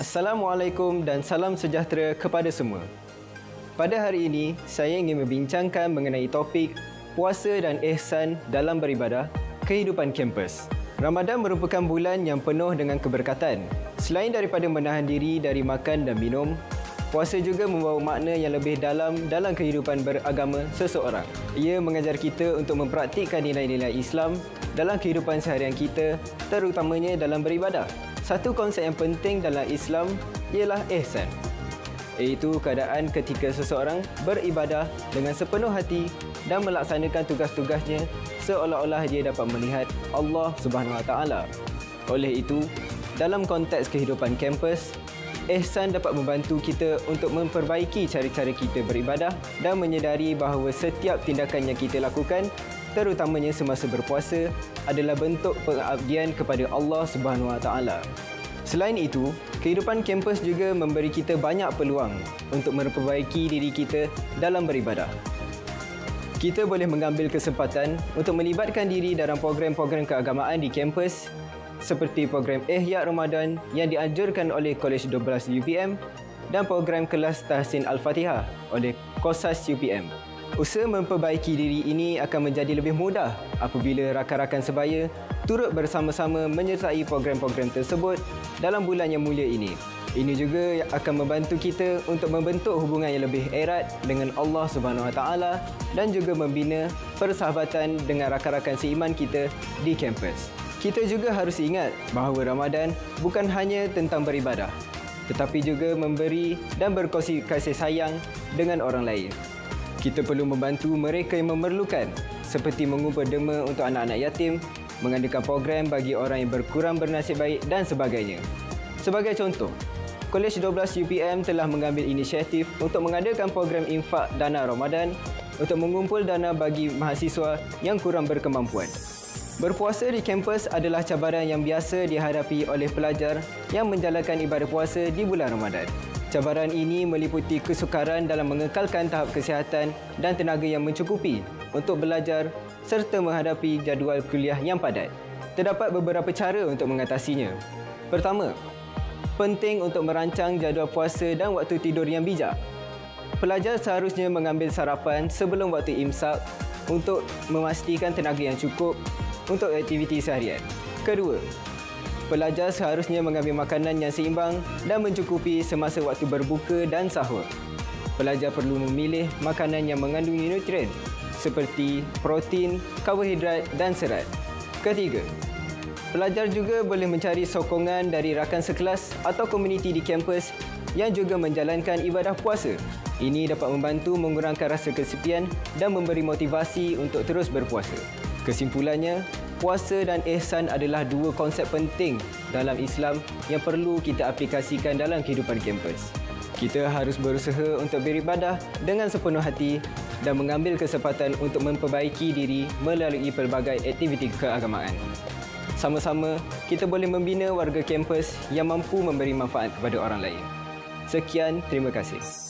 Assalamualaikum dan salam sejahtera kepada semua. Pada hari ini, saya ingin membincangkan mengenai topik puasa dan ihsan dalam beribadah, kehidupan kampus. Ramadan merupakan bulan yang penuh dengan keberkatan. Selain daripada menahan diri dari makan dan minum, puasa juga membawa makna yang lebih dalam kehidupan beragama seseorang. Ia mengajar kita untuk mempraktikkan nilai-nilai Islam dalam kehidupan seharian kita, terutamanya dalam beribadah. Satu konsep yang penting dalam Islam ialah ihsan, iaitu keadaan ketika seseorang beribadah dengan sepenuh hati dan melaksanakan tugas-tugasnya seolah-olah dia dapat melihat Allah Subhanahu Wa Taala. Oleh itu, dalam konteks kehidupan kampus, ihsan dapat membantu kita untuk memperbaiki cara-cara kita beribadah dan menyedari bahawa setiap tindakan yang kita lakukan, terutamanya semasa berpuasa, adalah bentuk pengabdian kepada Allah Subhanahu Wa Taala. Selain itu, kehidupan kampus juga memberi kita banyak peluang untuk memperbaiki diri kita dalam beribadah. Kita boleh mengambil kesempatan untuk melibatkan diri dalam program-program keagamaan di kampus seperti program Ihya Ramadan yang dianjurkan oleh Kolej 12 UPM dan program kelas Tahsin Al-Fatihah oleh Kosas UPM. Usaha memperbaiki diri ini akan menjadi lebih mudah apabila rakan-rakan sebaya turut bersama-sama menyertai program-program tersebut dalam bulan yang mulia ini. Ini juga akan membantu kita untuk membentuk hubungan yang lebih erat dengan Allah Subhanahu Wa Taala dan juga membina persahabatan dengan rakan-rakan seiman kita di kampus. Kita juga harus ingat bahawa Ramadan bukan hanya tentang beribadah, tetapi juga memberi dan berkongsi kasih sayang dengan orang lain. Kita perlu membantu mereka yang memerlukan, seperti mengumpul derma untuk anak-anak yatim, mengadakan program bagi orang yang berkurang bernasib baik dan sebagainya. Sebagai contoh, Kolej 12 UPM telah mengambil inisiatif untuk mengadakan program infak dana Ramadan untuk mengumpul dana bagi mahasiswa yang kurang berkemampuan. Berpuasa di kampus adalah cabaran yang biasa dihadapi oleh pelajar yang menjalankan ibadah puasa di bulan Ramadan. Cabaran ini meliputi kesukaran dalam mengekalkan tahap kesihatan dan tenaga yang mencukupi untuk belajar serta menghadapi jadual kuliah yang padat. Terdapat beberapa cara untuk mengatasinya. Pertama, penting untuk merancang jadual puasa dan waktu tidur yang bijak. Pelajar seharusnya mengambil sarapan sebelum waktu imsak untuk memastikan tenaga yang cukup untuk aktiviti seharian. Kedua, pelajar seharusnya mengambil makanan yang seimbang dan mencukupi semasa waktu berbuka dan sahur. Pelajar perlu memilih makanan yang mengandung nutrien seperti protein, karbohidrat dan serat. Ketiga, pelajar juga boleh mencari sokongan dari rakan sekelas atau komuniti di kampus yang juga menjalankan ibadah puasa. Ini dapat membantu mengurangkan rasa kesepian dan memberi motivasi untuk terus berpuasa. Kesimpulannya, puasa dan ihsan adalah dua konsep penting dalam Islam yang perlu kita aplikasikan dalam kehidupan kampus. Kita harus berusaha untuk beribadah dengan sepenuh hati dan mengambil kesempatan untuk memperbaiki diri melalui pelbagai aktiviti keagamaan. Sama-sama, kita boleh membina warga kampus yang mampu memberi manfaat kepada orang lain. Sekian, terima kasih.